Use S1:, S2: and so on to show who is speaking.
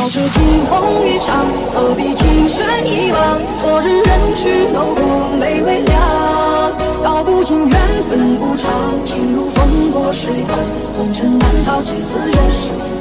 S1: 笑这惊鸿一场，何必情深一往？昨日人去楼空，泪微凉。道不尽缘分无常，情如风过水淌，红尘难逃，这次人世。